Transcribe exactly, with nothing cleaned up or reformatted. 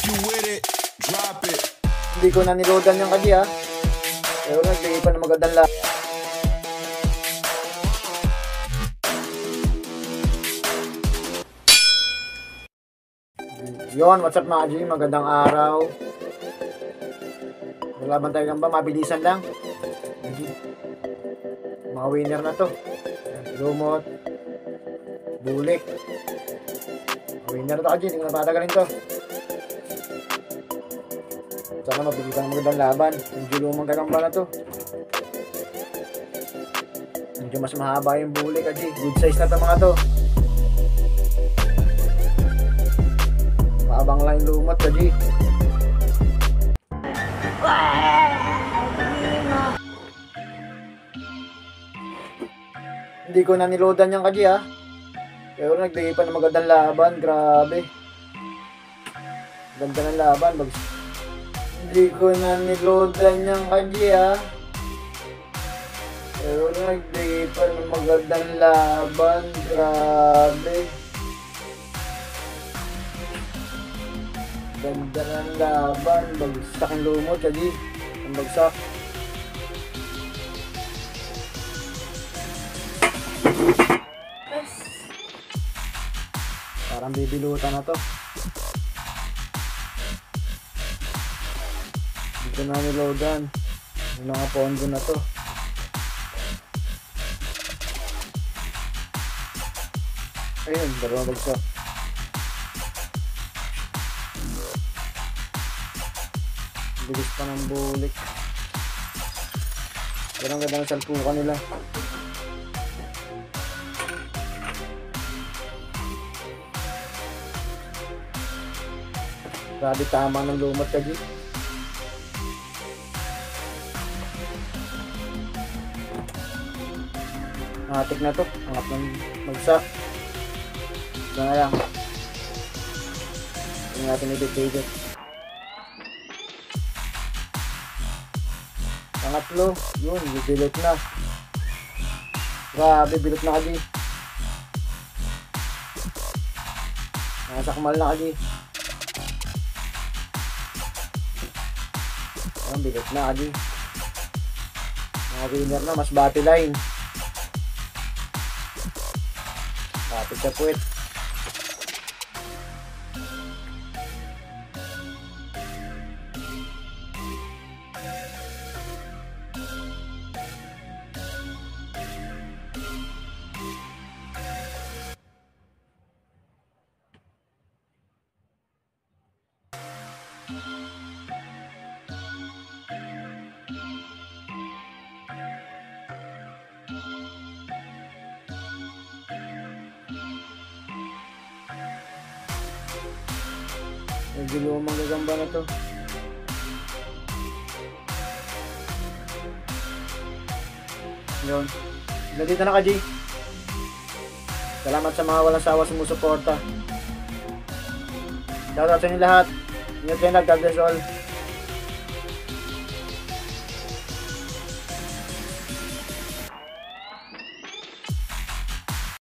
you with it, drop it. Hindi ko na niloadan yung kadi ha. Pero nagbigay pa ng magandang la. Yon, what's up mga G? Magandang araw. Naglaban tayo ng ba? Mabilisan lang. Mga winner na to. Lumot. Bulik. Mga winner na to, G. Hindi ko napatagalin to. Sana mabilisan ng magandang laban. Medyo lumang gagamba na to. Medyo mas mahaba yung bulik, G. Good size na to mga to. Maabang lang yung lumot, G. Hindi ko na niloadan yung kaji ha. Pero nagbigay pa ng magandang laban. Grabe. Ganda ng laban. Bags. Hindi ko na niloadan yung kaji ha. Pero nagbigay pa ng magandang laban. Grabe. Ganda ng laban. Bagsak ang lumot kaji. Ang bagsak. Parang bibilutan na to. Dito na niloadan. Yung mga pondo na to. Ayun, dalawa bagsak. Bilis pa ng bulik. Pero ang ganda ng salpukan nila. Grabe, tama ng lumot ka, G. Matik na to. Angat ng magsak. Ito na lang. Hindi natin i-dictate. Pangatlo. Yun, bilot na. Grabe, bilot na, G. Nakasakmal na, G. Ang bigat na, Adi. Mga winner na, mas bati line. Bati sa puwet. Medyo lumang gagamba na to. Yun. Nandito na ka, G. Salamat sa mga walang sawa sumusuporta. Shoutout sa inyo lahat. Ingat kayo na. God bless all.